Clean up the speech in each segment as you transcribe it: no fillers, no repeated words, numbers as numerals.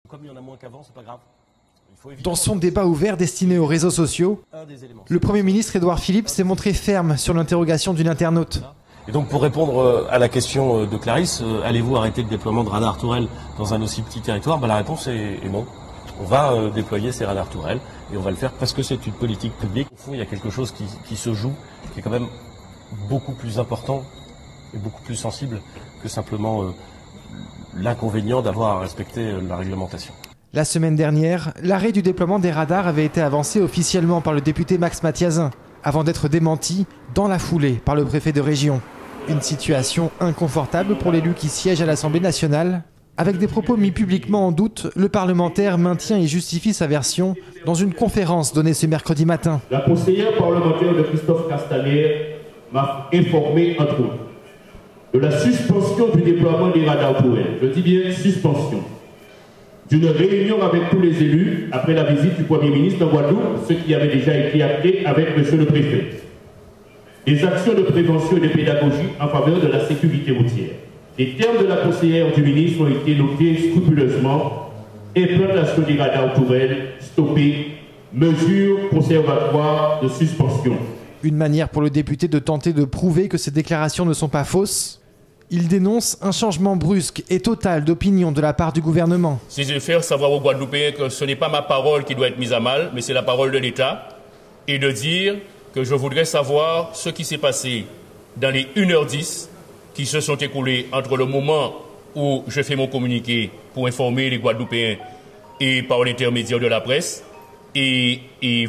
Comme il y en a moins qu'avant, c'est pas grave. Dans son débat ouvert destiné aux réseaux sociaux, le Premier ministre Édouard Philippe s'est montré ferme sur l'interrogation d'une internaute. Et donc pour répondre à la question de Clarisse, allez-vous arrêter le déploiement de radars tourelles dans un aussi petit territoire? La réponse est non. On va déployer ces radars tourelles et on va le faire parce que c'est une politique publique. Au fond, il y a quelque chose qui se joue, qui est quand même beaucoup plus important et beaucoup plus sensible que simplement l'inconvénient d'avoir à respecter la réglementation. La semaine dernière, l'arrêt du déploiement des radars avait été avancé officiellement par le député Max Mathiazin, avant d'être démenti dans la foulée par le préfet de région. Une situation inconfortable pour l'élu qui siège à l'Assemblée nationale. Avec des propos mis publiquement en doute, le parlementaire maintient et justifie sa version dans une conférence donnée ce mercredi matin. La conseillère parlementaire de Christophe Castaner m'a informé, entre autres, de la suspension du déploiement des radars tourelles. Je dis bien suspension. D'une réunion avec tous les élus après la visite du Premier ministre en Guadeloupe, ce qui avait déjà été acté avec M. le Préfet. Des actions de prévention et de pédagogie en faveur de la sécurité routière. Les termes de la conseillère du ministre ont été notés scrupuleusement. Implantation des radars tourelles, stoppée, mesures conservatoires de suspension. Une manière pour le député de tenter de prouver que ces déclarations ne sont pas fausses. Il dénonce un changement brusque et total d'opinion de la part du gouvernement. C'est de faire savoir aux Guadeloupéens que ce n'est pas ma parole qui doit être mise à mal, mais c'est la parole de l'État. Et de dire que je voudrais savoir ce qui s'est passé dans les 1h10 qui se sont écoulés entre le moment où je fais mon communiqué pour informer les Guadeloupéens et par l'intermédiaire de la presse et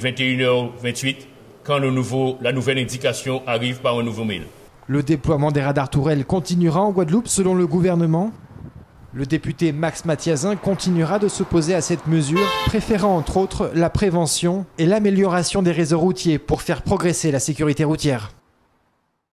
21h28 quand la nouvelle indication arrive par un nouveau mail. Le déploiement des radars tourelles continuera en Guadeloupe selon le gouvernement. Le député Max Mathiazin continuera de s'opposer à cette mesure, préférant entre autres la prévention et l'amélioration des réseaux routiers pour faire progresser la sécurité routière.